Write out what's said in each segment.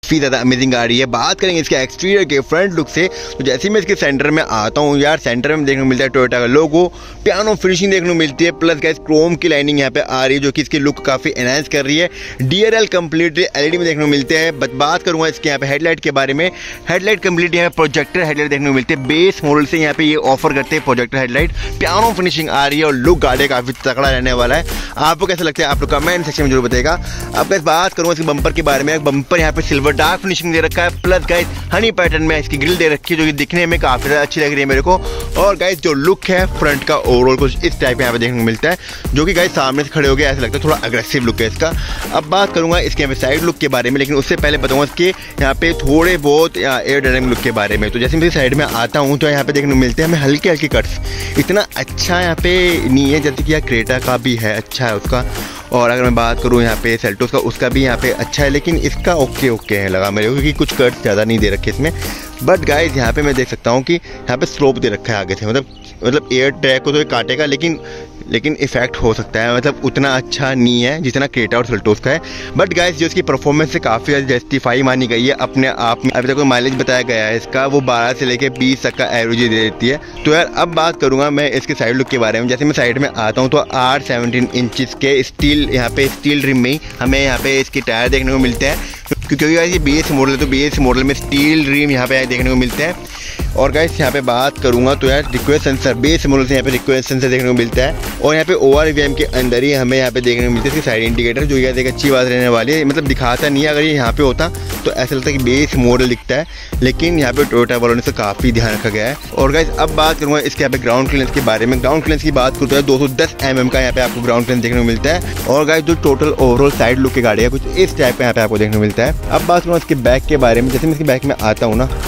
काफ़ी ज़्यादा अमेजिंग गाड़ी है। बात करेंगे इसके एक्सटीरियर के फ्रंट लुक से, तो जैसे ही मैं इसके सेंटर में आता हूँ यार, सेंटर में देखने को मिलता है टोयोटा का लोगो, पियानो फिनिशिंग देखने को मिलती है, प्लस गाइस क्रोम की लाइनिंग यहाँ पे आ रही है जो कि इसके लुक काफ़ी एनहांस कर रही है। DRL कंप्लीटली LED में देखने को मिलते हैं। बात करूँगा इसके यहाँ पे हेडलाइट के बारे में। हेडलाइट कंप्लीट यहाँ पे प्रोजेक्टर हेडलाइट देखने को मिलते हैं, बेस मॉडल से यहाँ पे ये ऑफर करते हैं प्रोजेक्टर हेडलाइट। पियानो फिनिशिंग आ रही है और लुक गाड़ी काफ़ी तगड़ा रहने वाला है। आपको कैसा लगता है आप लोग कमेंट सेक्शन में जरूर बताएगा। अब गाइस बात करूँगा इसके बम्पर के बारे में। बम्पर यहाँ पे सिल्वर डार्क फिनिशिंग दे रखा है, प्लस गाइस हनी पैटर्न में इसकी ग्रिल दे रखी है जो कि दिखने में काफ़ी ज़्यादा अच्छी लग रही है मेरे को। और गाइस जो लुक है फ्रंट का ओवरऑल कुछ इस टाइप का यहाँ पे देखने को मिलता है, जो कि गाइस सामने से खड़े हो गए ऐसा लगता है थोड़ा अग्रेसिव लुक है इसका। अब बात करूँगा इसके यहाँ पे साइड लुक के बारे में, लेकिन उससे पहले बताऊँगा इसके यहाँ पे थोड़े बहुत एयर डायनामिक लुक के बारे में। तो जैसे मैं साइड में आता हूँ तो यहाँ पे देखने को मिलते हैं हमें हल्के हल्के कट्स, इतना अच्छा यहाँ पे नहीं है जैसे कि यार क्रेटा का भी है, अच्छा है उसका। और अगर मैं बात करूँ यहाँ पे सेल्टोस का, उसका भी यहाँ पे अच्छा है, लेकिन इसका ओके है लगा मेरे को, क्योंकि कुछ कट्स ज़्यादा नहीं दे रखे इसमें। बट गाइस यहाँ पे मैं देख सकता हूँ कि यहाँ पे स्लोप दे रखा है आगे से, मतलब एयर ट्रैक को तो ये काटेगा, लेकिन इफेक्ट हो सकता है, मतलब उतना अच्छा नहीं है जितना क्रेटा और सेल्टोस का है। बट गाइस जो इसकी परफॉर्मेंस से काफ़ी ज़्यादा जस्टिफाई मानी गई है अपने आप में। अभी तक माइलेज बताया गया है इसका, वो 12 से लेके 20 तक का एवरेज दे देती है। तो यार अब बात करूँगा मैं इसके साइड लुक के बारे में। जैसे मैं साइड में आता हूँ तो R17 इंचज़ के स्टील यहाँ पे स्टील रिम में ही हमें यहाँ पे इसके टायर देखने को मिलते हैं, क्योंकि गाइस ये BS मॉडल है तो BS मॉडल में स्टील रिम यहाँ पे देखने को मिलते हैं। और गाइस यहाँ पे बात करूँगा तो यार रिक्वेस्ट सेंसर बेस मॉडल से यहाँ पे रिक्वेस्ट सेंसर देखने को मिलता है। और यहाँ पे ORVM के अंदर ही हमें यहाँ पे देखने को मिलती है इसकी साइड इंडिकेटर, जो यार एक अच्छी बात रहने वाली है। मतलब दिखाता नहीं है, अगर ये यहाँ पे होता तो ऐसा लगता है कि बेस मॉडल दिखता है, लेकिन यहाँ पे टोयोटा वालों ने से काफ़ी ध्यान रखा गया है। और गाइस अब बात करूँगा इसके यहाँ पे ग्राउंड क्लियरेंस के बारे में। ग्राउंड क्लियरेंस की बात करूँ तो 210 mm का यहाँ पे आपको ग्राउंड क्लियरेंस देखने को मिलता है। और गाइस जो टोटल ओवरऑल साइड लुक की गाड़ी है कुछ इस टाइप का यहाँ पे आपको देखने को मिलता है। अब बात करूँ इसके बैक के बारे में। जैसे मैं इसके बैक में आता हूँ ना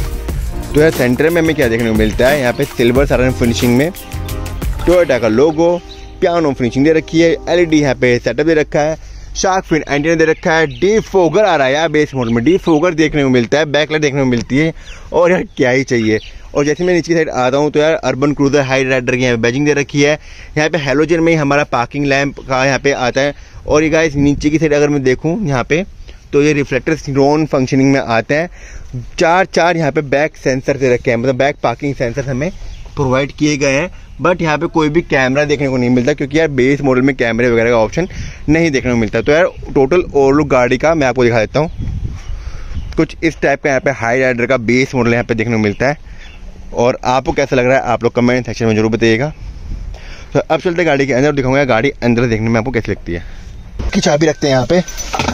तो यार सेंटर में हमें क्या देखने को मिलता है, यहाँ पे सिल्वर सारन फिनिशिंग में टोयोटा का लोगो, पियानो फिनिशिंग दे रखी है, LED यहाँ पे सेटअप दे रखा है, शार्क फिन एंटीना दे रखा है, डिफोगर आ रहा है यार बेस मॉडल में, डिफोगर देखने को मिलता है, बैकलाइट देखने को मिलती है। और यार क्या ही चाहिए। और जैसे मैं नीचे की साइड आता हूँ तो यार अर्बन क्रूजर हाई राइडर की यहाँ पे बैजिंग दे रखी है। यहाँ पे हेलोजन में ही हमारा पार्किंग लैंप का यहाँ पे आता है। और ये गाइस नीचे की साइड अगर मैं देखूँ यहाँ पे तो ये रिफ्लेक्टर नॉन फंक्शनिंग में आते हैं। चार यहाँ पे बैक सेंसर दे रखे हैं, मतलब बैक पार्किंग सेंसर हमें प्रोवाइड किए गए हैं। बट यहाँ पे कोई भी कैमरा देखने को नहीं मिलता, क्योंकि यार बेस मॉडल में कैमरे वगैरह का ऑप्शन नहीं देखने को मिलता। तो यार टोटल ओवरलुक गाड़ी का मैं आपको दिखा देता हूँ। कुछ इस टाइप का यहाँ पे हाई राइडर का बेस मॉडल यहाँ पे देखने को मिलता है। और आपको कैसा लग रहा है आप लोग कमेंट सेक्शन में जरूर बताइएगा। तो अब चलते गाड़ी के अंदर, दिखाऊंगा गाड़ी अंदर देखने में आपको कैसी लगती है। की चाबी रखते हैं यहाँ पे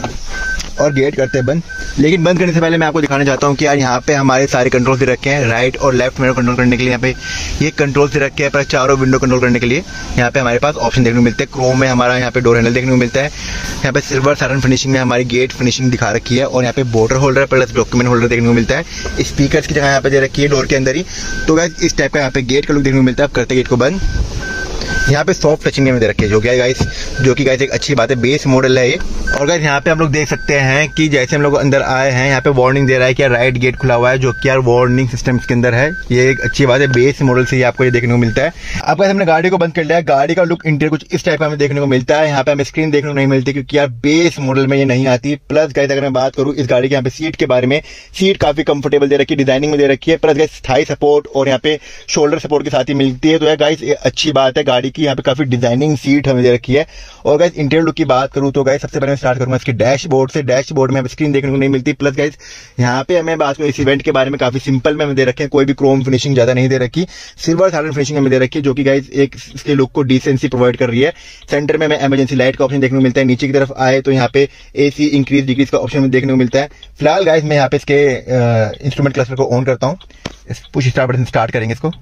और गेट करते हैं बंद। लेकिन बंद करने से पहले मैं आपको दिखाना चाहता हूँ कि यार यहाँ पे हमारे सारे कंट्रोल दे रखे हैं, राइट और लेफ्ट मिरर कंट्रोल करने के लिए यहाँ पे ये कंट्रोल दे रखे हैं, पर चारों विंडो कंट्रोल करने के लिए यहाँ पे हमारे पास ऑप्शन देखने को मिलते हैं। क्रोम में हमारा यहाँ पे डोर हैंडल देखने को मिलता है, यहाँ पे सिल्वर सारन फिनिशिंग में हमारी गेट फिनिशिंग दिखा रखी है। और यहाँ पे bottle holder plus document holder देखने को मिलता है। स्पीकर की जगह यहाँ पे दे रखी है डोर के अंदर ही। तो गाइस इस टाइप का यहाँ पे गेट का लुक देखने को मिलता है। अब करते गेट को बंद। यहाँ पे सॉफ्ट टचिंग में दे रखे हैं, जो कि गाइस एक अच्छी बात है, बेस मॉडल है ये। और गाइस यहाँ पे हम लोग देख सकते हैं कि जैसे हम लोग अंदर आए हैं यहाँ पे वार्निंग दे रहा है कि यार राइट गेट खुला हुआ है, जो कि यार वार्निंग सिस्टम इसके अंदर है। ये एक अच्छी बात है, बेस मॉडल से ही आपको ये देखने को मिलता है। अब गाइस हमने गाड़ी को बंद कर लिया। गाड़ी का लुक इंटीरियर कुछ इस टाइप का हमें देखने को मिलता है। यहाँ पे हमें स्क्रीन देखने को नहीं मिलती, क्योंकि यार बेस मॉडल में ये नहीं आती। प्लस गाइस अगर मैं बात करूँ इस गाड़ी के यहाँ पे सीट के बारे में, सीट काफी कंफर्टेबल दे रखी है, डिजाइनिंग में दे रखी है। प्लस गाइस थाई सपोर्ट और यहाँ पे शोल्डर सपोर्ट के साथ ही मिलती है। तो यार गाइस ये अच्छी बात है गाड़ी की, यहाँ पे काफी डिजाइनिंग सीट हमें दे रखी है। और गाइस इंटीरियर लुक की बात करूं तो गाइस सबसे पहले मैं स्टार्ट करूंगा इसके डैशबोर्ड से। डैशबोर्ड में स्क्रीन देखने को नहीं मिलती। प्लस गाइस यहाँ पे हमें बात करूं इस इवेंट के बारे में, काफी सिंपल में हमें दे रखे हैं, कोई भी क्रोम फिनिशिंग ज्यादा नहीं दे रखी, सिल्वर सारन फिनिशिंग हमें दे रखी है, जो कि गाइस एक इसके लुक को डिसेंसी प्रोवाइड कर रही है। सेंटर में हमें इमरजेंसी लाइट का ऑप्शन देखने को मिलता है। नीचे की तरफ आए तो यहाँ पे AC इंक्रीज डिक्रीज का ऑप्शन देखने को मिलता है। फिलहाल गाइस मैं यहाँ पे इसके इंस्ट्रूमेंट क्लस्टर को ऑन करता हूँ। पुश स्टार्ट बटन स्टार्ट करेंगे इसको।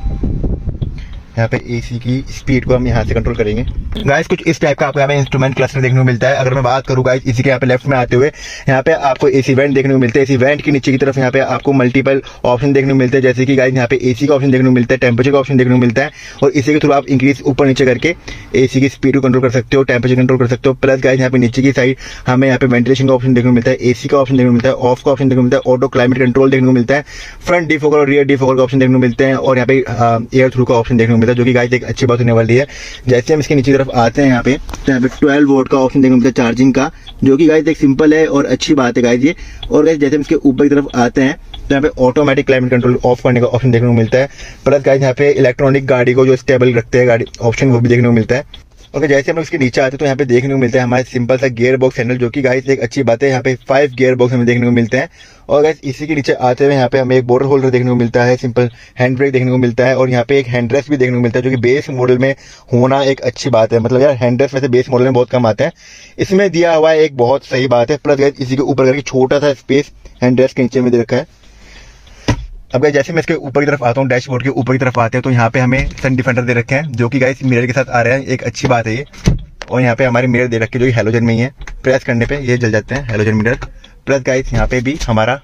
यहाँ पे AC की स्पीड को हम यहाँ से कंट्रोल करेंगे। गाइस कुछ इस टाइप का आपको यहाँ पे इंस्ट्रूमेंट क्लस्टर देखने को मिलता है। अगर मैं बात करूँ गाइस इसी के यहाँ पे लेफ्ट में आते हुए यहाँ पे आपको AC वेंट देखने को मिलते हैं। AC वेंट के नीचे की तरफ यहाँ पे आपको मल्टीपल ऑप्शन देखने को मिलते हैं, जैसे कि गाइस यहाँ पे AC का ऑप्शन देखने को मिलता है, टेम्परेचर का ऑप्शन देखने को मिलता है। और इसी के थ्रू आप इंक्रीज ऊपर नीचे करके AC की स्पीड को कंट्रोल कर सकते हो, टेम्परेचर कंट्रोल कर सकते हो। प्लस गाइस यहाँ पे नीचे की साइड हमें यहाँ पे वेंटिलेशन का ऑप्शन देखने को मिलता है, AC का ऑप्शन देखने को मिलता है, ऑफ का ऑप्शन देखने को मिलता है, ऑटो क्लाइमेट कंट्रोल देखने को मिलता है, फ्रंट डिफोगर और रियर डिफोगर का ऑप्शन देखने को मिलते हैं। और यहाँ पे एयर थ्रू का ऑप्शन देखने को मिलता है, जो कि गाइस एक अच्छी बात होने वाली है। जैसे हम इसके नीचे की तरफ आते हैं यहाँ पे, तो यहाँ पे 12 वोल्ट का ऑप्शन देखने को मिलता है चार्जिंग का, जो कि गाइस एक सिंपल है और अच्छी बात है गाइस ये। और गाइस जैसे हम इसके ऊपर की तरफ आते हैं तो यहाँ पे ऑटोमेटिक क्लाइमेट कंट्रोल ऑफ करने का ऑप्शन देखने को मिलता है। प्लस गाइस यहाँ पे इलेक्ट्रॉनिक गाड़ी को जो स्टेबल रखते हैं गाड़ी ऑप्शन, वो भी देखने को मिलता है। और जैसे हम इसके नीचे आते हैं तो यहाँ पे देखने को मिलता है हमारे सिंपल सा गियर बॉक्स हैंडल, जो कि गाइस एक अच्छी बात है। यहाँ पे 5 गियर बॉक्स हमें देखने को मिलते हैं। और गाइस इसी के नीचे आते हुए यहाँ पे हमें एक बोर्डर होल्डर देखने को मिलता है, सिंपल हैंड ब्रेक देखने को मिलता है, और यहाँ पे एक हैंड रेस्ट भी देखने को मिलता है, जो कि बेस मॉडल में होना एक अच्छी बात है। मतलब यार हैंड रेस्ट वैसे बेस मॉडल में बहुत कम आते हैं, इसमें दिया हुआ है, एक बहुत सही बात है। प्लस गाइस इसी के ऊपर करके छोटा सा स्पेस हैंड रेस्ट के नीचे में दे रखा है। अब गाइस जैसे मैं इसके ऊपर की तरफ आता हूँ, डैशबोर्ड के ऊपर की तरफ आते हैं तो यहाँ पे हमें सन डिफेंडर दे रखे हैं, जो कि गाइस मिरर के साथ आ रहे हैं, एक अच्छी बात है ये। और यहाँ पे हमारे मिरर दे रखे जो कि हैलोजन में ही है, प्रेस करने पे ये जल जाते हैं हैलोजन मिरर। प्लस गाइस यहाँ पे भी हमारा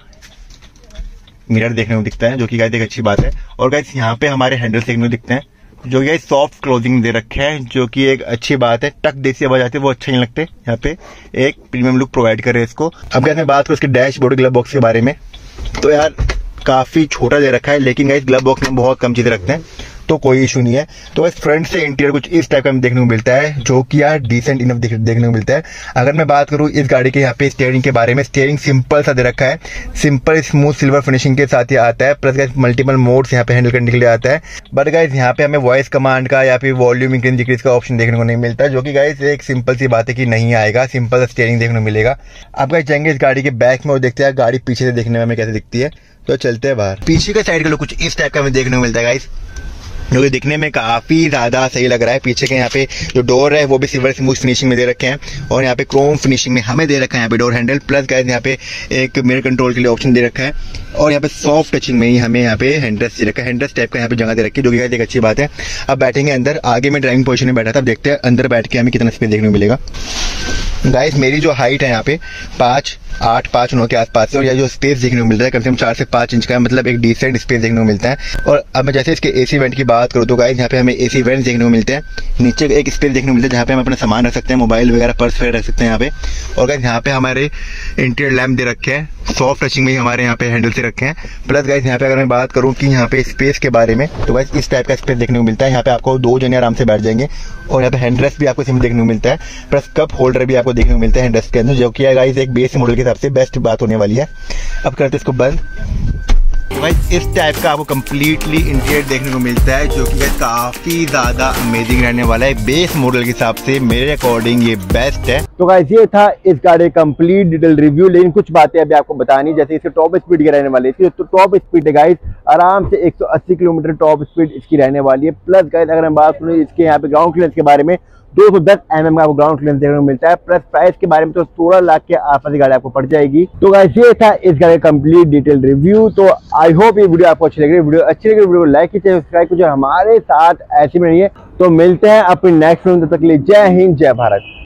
मिरर देखने को दिखता है, जो कि गाइस एक अच्छी बात है। और गाइस यहाँ पे हमारे हैंडल्स देखने को दिखते हैं, जो कि सॉफ्ट क्लोजिंग दे रखे हैं, जो कि एक अच्छी बात है। टक देसी आवाज आती है वो अच्छे नहीं लगते, यहाँ पे एक प्रीमियम लुक प्रोवाइड करे इसको। अब गाइस मैं बात करूँ इसके डैशबोर्ड ग्लव बॉक्स के बारे में, तो यार काफी छोटा दे रखा है, लेकिन गाइस ग्लव बॉक्स में बहुत कम चीजें रखते हैं, तो कोई इशू नहीं है। तो इस फ्रंट से इंटीरियर कुछ इस टाइप का हमें देखने को मिलता है, जो कि यार डिसेंट इनफ देखने को मिलता है। अगर मैं बात करूं इस गाड़ी के यहाँ पे स्टीयरिंग के बारे में, स्टीयरिंग सिंपल सा दे रखा है, सिंपल स्मूथ सिल्वर फिनिशिंग के साथ ही आता है। प्लस गाइस मल्टीपल मोड्स यहाँ पे हैंडल करने के लिए आता है। बट गाइस यहाँ पे हमें वॉइस कमांड का या फिर वॉल्यूम इंक्रीज डिक्रीज का ऑप्शन देखने को नहीं मिलता, जो कि गाइस एक सिंपल सी बात है कि नहीं आएगा, सिंपल सा स्टीयरिंग देखने को मिलेगा। अब गाइस जाएंगे इस गाड़ी के बैक में और देखते हैं गाड़ी पीछे से देखने में हमें कैसे दिखती है। तो चलते हैं बाहर। पीछे का साइड का लोग कुछ इस टाइप का हमें देखने को मिलता है गाइस, जो कि दिखने में काफी ज्यादा सही लग रहा है। पीछे के यहाँ पे जो डोर है वो भी सिल्वर स्मूथ फिनिशिंग में दे रखे हैं, और यहाँ पे क्रोम फिनिशिंग में हमें दे रखा है यहाँ पे डोर हैंडल। प्लस गाइस यहाँ पे एक मिरर कंट्रोल के लिए ऑप्शन दे रखा है, और यहाँ पे सॉफ्ट टचिंग में ही हमें यहाँ पे हैंडरेस्ट दे रखा है, हैंडरेस्ट टाइप का यहाँ पे जगह दे रखी है, जो कि गाइस एक अच्छी बात है। अब बैठेंगे अंदर, आगे में ड्राइविंग पोजीशन में बैठा था, अब देखते हैं अंदर बैठ के हमें कितना स्पेस देखने को मिलेगा। गाइस मेरी जो हाइट है यहाँ पे 5'8", 5'9" के आसपास है, और यह जो स्पेस देखने को मिलता है कम से कम 4 से 5 इंच का है, मतलब एक डिसेंट स्पेस देखने को मिलता है। और अब मैं जैसे इसके एसी वेंट की बात करूँ तो गाइस यहाँ पे हमें एसी वेंट देखने को मिलते हैं। नीचे एक स्पेस देखने को मिलता है जहाँ पे हम अपना सामान रख सकते हैं, मोबाइल वगैरह पर्स वगैरह रख सकते हैं यहाँ पे। और गाइस यहाँ पे हमारे इंटीरियर लैम्प दे रखे हैं, सॉफ्ट टचिंग में ही हमारे यहाँ पे हैंडल से रखे हैं। प्लस गाइस यहाँ पे अगर मैं बात करूँ कि यहाँ पे स्पेस के बारे में, तो गाइस इस टाइप का स्पेस देखने को मिलता है। यहाँ पे आपको 2 जने आराम से बैठ जाएंगे, और यहाँ पे हैंडरेस्ट भी आपको सिंपल देखने को मिलता है। प्लस कप होल्डर भी आपको देखने को मिलता है हैंडरेस्ट के अंदर, जो कि गाइस एक बेस मॉडल के हिसाब से बेस्ट बात होने वाली है। अब करते इसको बंद। गाइस इस टाइप का आपको कंप्लीटली इंटीरियर देखने को मिलता है, जो कि काफी ज्यादा अमेजिंग रहने वाला है। बेस मॉडल के हिसाब से मेरे अकॉर्डिंग ये बेस्ट है। तो गाइस ये था इस गाड़ी का कंप्लीट डिटेल रिव्यू, लेकिन कुछ बातें अभी आपको बतानी, जैसे इसके टॉप स्पीड की रहने वाली है। तो टॉप स्पीड है गाइस आराम से 180 किलोमीटर टॉप स्पीड इसकी रहने वाली है। प्लस गाइस अगर हम बात करें इसके यहाँ पे ग्राउंड क्लियरेंस के बारे में, 210 mm का आपको ग्राउंड क्लियरेंस देखने को मिलता है। प्लस प्राइस के बारे में तो 16 लाख के आसपास गाड़ी आपको पड़ जाएगी। तो गाइस ये था इस गाड़ी का कंप्लीट डिटेल रिव्यू। तो आई होप ये वीडियो आपको अच्छी लग रही है। वीडियो अच्छी लगी वीडियो को लाइक कीजिए, सब्सक्राइब कीजिए, हमारे साथ ऐसे में रहिए। तो मिलते हैं अपनी नेक्स्ट वीडियो, तब तक के लिए जय हिंद जय भारत।